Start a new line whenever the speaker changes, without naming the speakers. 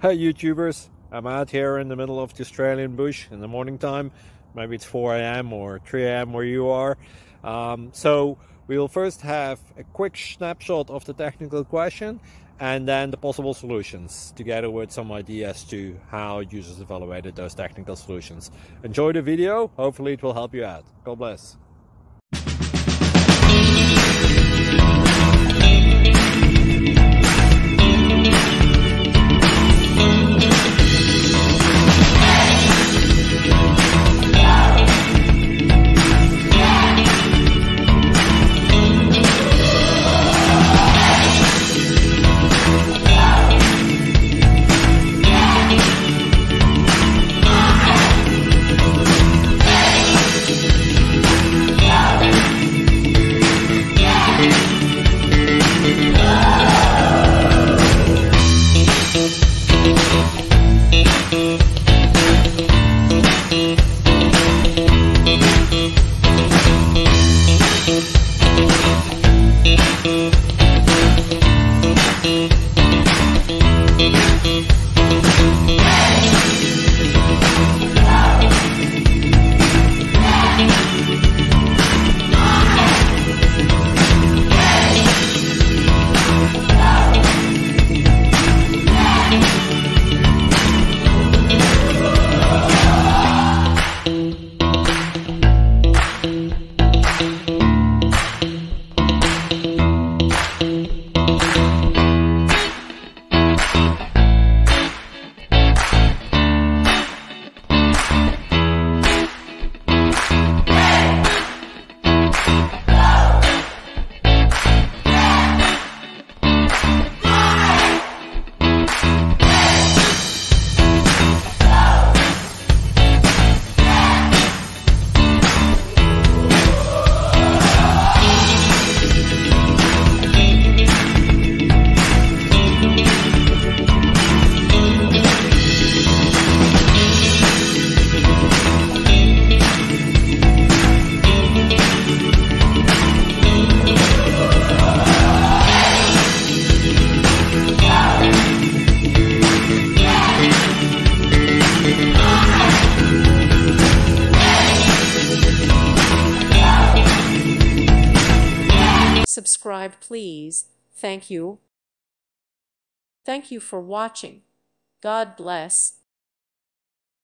Hey YouTubers, I'm out here in the middle of the Australian bush in the morning time. Maybe it's 4 a.m. or 3 a.m. where you are. So we'll first have a quick snapshot of the technical question and then the possible solutions, together with some ideas to how users evaluated those technical solutions. Enjoy the video, hopefully it will help you out. God bless.
Subscribe, please. Thank you. Thank you for watching. God bless.